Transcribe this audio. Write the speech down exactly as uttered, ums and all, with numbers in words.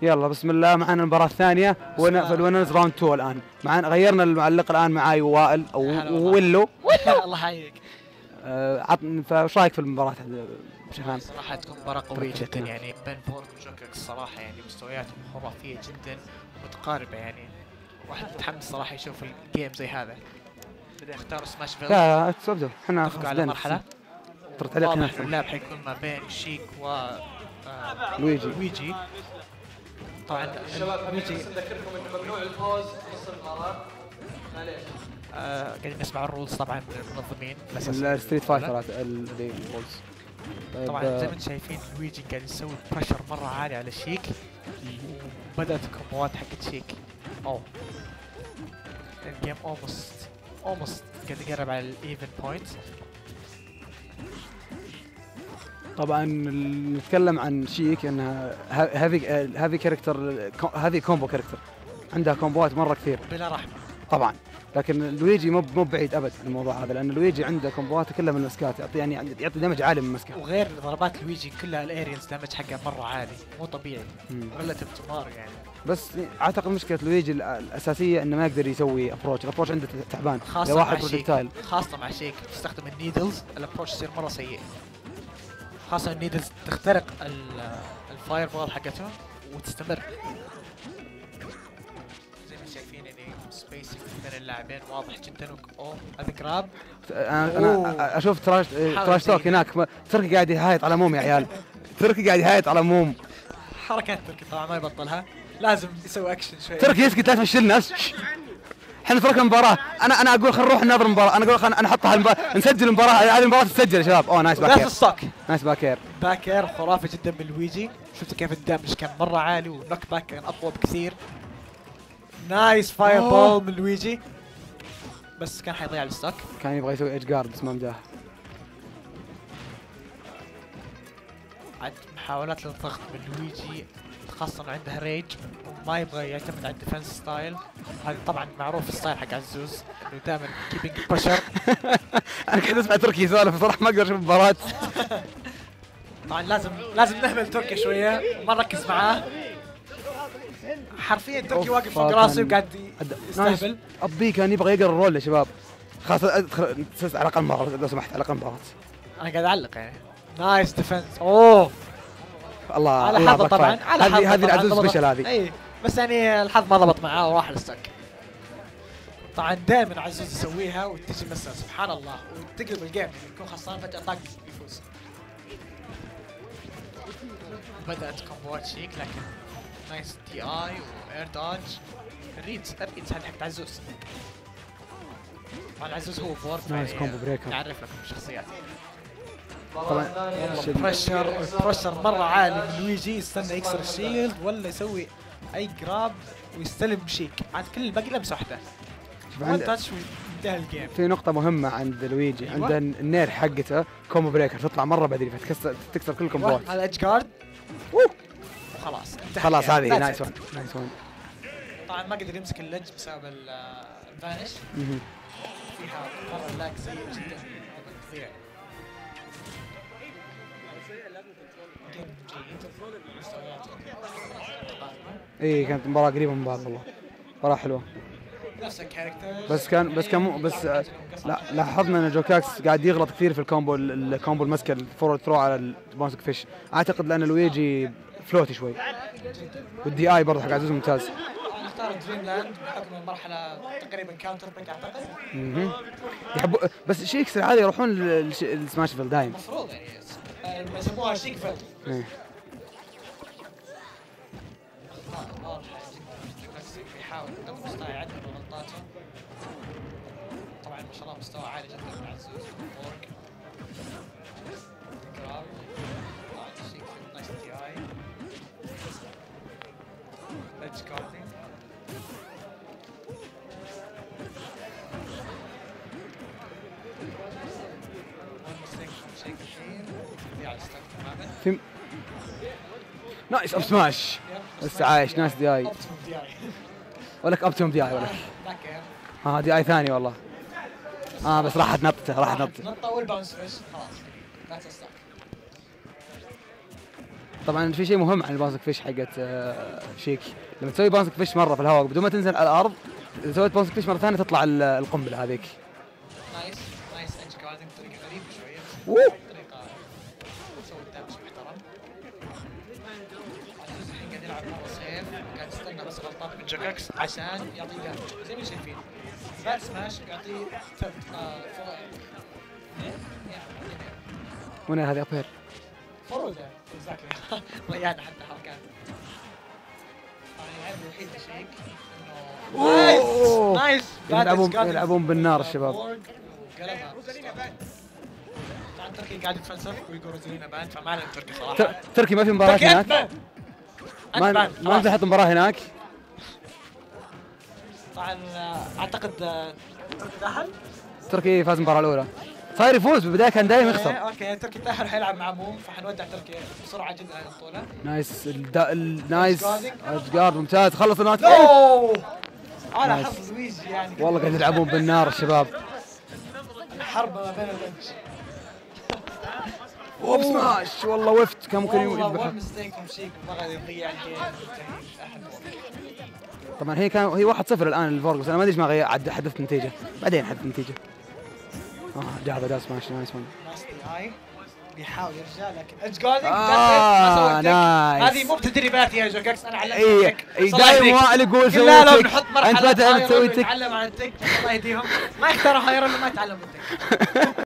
يلا بسم الله، معنا المباراة الثانية وانا في الونرز راوند اثنين الآن. معنا غيرنا المعلق الآن، معاي وائل أو ويلو. الله يحييك. آه عطني، فايش رايك في المباراة بشكل عام؟ صراحة تكون مباراة قوية جدا يعني بين فورد وجوكر الصراحة، يعني مستوياتهم خرافية جدا متقاربة، يعني واحد متحمس صراحة يشوف الجيم زي هذا. بدي اختار سماش فيل. لا تبدو احنا اتفقوا على مرحلة. طرت عليك هنا. واضح اللعب حيكون ما بين شيك و آه لويجي. لويجي. طبعا شباب لويجي نذكركم انه ممنوع الفوز نص المباراة. معليش. آه قاعدين نسمع الرولز طبعا من المنظمين الستريت فايتر الرولز. طبعا زي ما انتم شايفين لويجي قاعد يسوي بريشر مرة عالي على شيك، وبدأت الكومبوات حقت شيك. اوه الجيم اولموست اولموست قاعد يقرب على الايفن بوينت. طبعا نتكلم عن شيك انها هذه هذه كاركتر، هذه كومبو كاركتر، عندها كومبوات مره كثير بلا رحمه طبعا. لكن لويجي مو مو بعيد ابد الموضوع هذا، لان لويجي عنده كومبوات كلها من المسكات، يعطي يعني يعطي دمج عالي من المسكات. وغير ضربات لويجي كلها الاريالز دمج حقها مره عالي، مو طبيعي ريلاتيف تو ماريو يعني. بس اعتقد مشكله لويجي الاساسيه انه ما يقدر يسوي ابروش، الابروش عنده تعبان، خاصه واحد مع بروجكتايل. خاصه مع شيك تستخدم النيدلز، الابروش يصير مره سيء، خاصه النيدلز تخترق الفاير بول حقتهم وتستمر. زي ما شايفين يعني سبيسنج بين اللاعبين واضح جدا. اوه هذا جراب. انا, أنا اشوف تراش تراش توك هناك، تركي قاعد يهايط على موم يا عيال. تركي قاعد يهايط على موم. حركات تركي طبعا ما يبطلها، لازم يسوي اكشن شوي. تركي يسكت، لا تفشل الناس. احنا نترك المباراة. انا انا اقول خلينا نروح ننظر المباراة، انا اقول خلينا نحطها المباراة، نسجل المباراة، هذه المباراة تسجل يا شباب. اوه نايس باكير. الصك. نايس باكير. باكير خرافي جدا من لويجي، شفتوا كيف الدمج كان مرة عالي والنوك باك كان اقوى بكثير. نايس فاير بول من لويجي، بس كان حيضيع الستوك. كان يبغى يسوي ايدج جارد بس ما مداه. عاد محاولات للضغط من لويجي، خاصة انه عنده ريج وما يبغى يعتمد على الديفنس ستايل. هذا طبعا معروف الستايل حق عزوز انه دائما كيبنج بريشر. انا كنت اسمع تركي يسولف بصراحة ما اقدر اشوف المباراة. طبعا لازم لازم نهمل تركي شوية وما نركز معاه. حرفيا تركي واقف فوق راسي وقاعد يستهبل. ابي كان يبغى يقرا الرول يا شباب. خلاص ادخل على الاقل مباراة لو سمحت، على الاقل مباراة. انا قاعد اعلق يعني. نايس ديفنس. اوه الله على الله حظه طبعا، على حظه. هذه هذه العزوز سبيشل هذه. اي بس يعني الحظ ما ضبط معاه وراح الستك. طبعا دائما عزوز يسويها وتجي مسا سبحان الله وتقلب الجيم، يكون خسران فجأة طاق يفوز. بدأت كومبوات شيك لكن نايس دي اي واير دوج. الريدز الريدز هذه حقت عزوز. طبعا عزوز هو فور نايس كومبو بريكر. يعرف لكم الشخصيات. طبعا بريشر بريشر مرة عالي من لويجي، يستنى يكسر الشيلد ولا يسوي اي جراب ويستلم شيك. عاد كل الباقي لمسه واحدة. وان تاتش وينتهي الجيم. في نقطة مهمة عند لويجي، أيوة. عنده النير حقته كومبو بريكر تطلع مرة بدري فتكسر تكسر كل الكومبوات. هذا ايدج جارد وخلاص خلاص هذه نايس وان نايس وان. طبعا ما قدر يمسك اللج بسبب الفانش. فيها مرة لاج سيء جدا تضيع. اي كانت مباراة قريبة من بعض والله، مباراة حلوة. نفس الكاركتر بس كان بس كان مو بس لا لاحظنا ان جوكاكس قاعد يغلط كثير في الكومبو الكومبو المسكه الفورورد ثرو على البونسك فيش. اعتقد لان لويجي فلوتي شوي، والدي اي برضه حق عزوز ممتاز. اختار دريم لاند بحكم المرحله تقريبا كاونتر بيك اعتقد. اها يحبوا بس شيكس العادي يروحون للسماش فيل دايم. المفروض يعني يسموها شيك فيل. ايه يحاول قدر المستطاع يعدل غلطاته. طبعا ما شاء الله مستوى عالي جدا من عزوز. فورك جراب شيك نايس تي اي ليدج كاردينج. شيك الحين يضيع الستاك تماما. نايس اب سماش بس عايش. نايس دي اي ولك ابتم دي اي ولك. ها دي اي ثاني والله. اه بس راحت نطته راحت نطته. نطه والباونس فيش خلاص. ذاتس ستاك. طبعا في شيء مهم عن الباونسنج فيش حقت آه، شيك، لما تسوي باونسنج فيش مره في الهواء بدون ما تنزل على الارض، اذا سويت باونسنج فيش مره ثانيه تطلع ال- القنبله هذيك. نايس نايس ايدج جاردنج بطريقه غريبه شويه بس أوه. طريقه تسوي دامج محترم. عزوز الحين قاعد يلعب مره سيف، قاعد يستنى بس غلطات من جوكاكس عشان يعطيه دامج زي ما شايفين. بات سماش قاعد يعطيه ثيرد فور وين هذه ابير؟ فورورد اكزاكتلي ضيعنا حتى حركات. طبعا العيب الوحيد لشيك انه أوه. نايس يلعبون يلعبون بالنار الشباب. قلبها. طبعا تركي قاعد يتفلسف ويقول روزالينا بان فما علينا تركي ت- صراحه. تركي ما في مباراه تركي هناك، انت ما انت بان ما نقدر نحط مباراه هناك. طبعا آه، اعتقد آه، تركي تاهل. تركي فاز المباراه الاولى، صاير يفوز بالبدايه كان دائما اوكي يخسر. اوكي تركي تاهل حيلعب مع موم فحنودع تركي بسرعه جدا على البطوله. نايس الدا... النايس اشجار ممتاز، خلص الناس. اوه انا نايس. حظ لويجي يعني والله قاعد يلعبون بالنار الشباب. الحرب ما بين البنش. اوب سماش، والله وفت كان ممكن والله يذبحه. ون مستيك من شيك بغى يضيع الجيم. أحد. طبعا هي كان هي واحد صفر الان الفورج، بس انا ما ادري ايش ما غير عد حدثت النتيجه، بعدين حدثت النتيجه. اه جاب اداء سماش نايس ون. ناستي هاي بيحاول يرجع لكن ادج جاردنج آه، ما سويت نايس. هذه مو بتدريبات يا جوكاكس انا علمتك اي تك. اي صلاح دائما يهديك. وائل يقول سوي لا لو تك. نحط انت مرحله ما تعرف هاي تسوي الرجل تك. يتعلم عن التك الله يهديهم ما يختاروا هايرون ما يتعلموا التك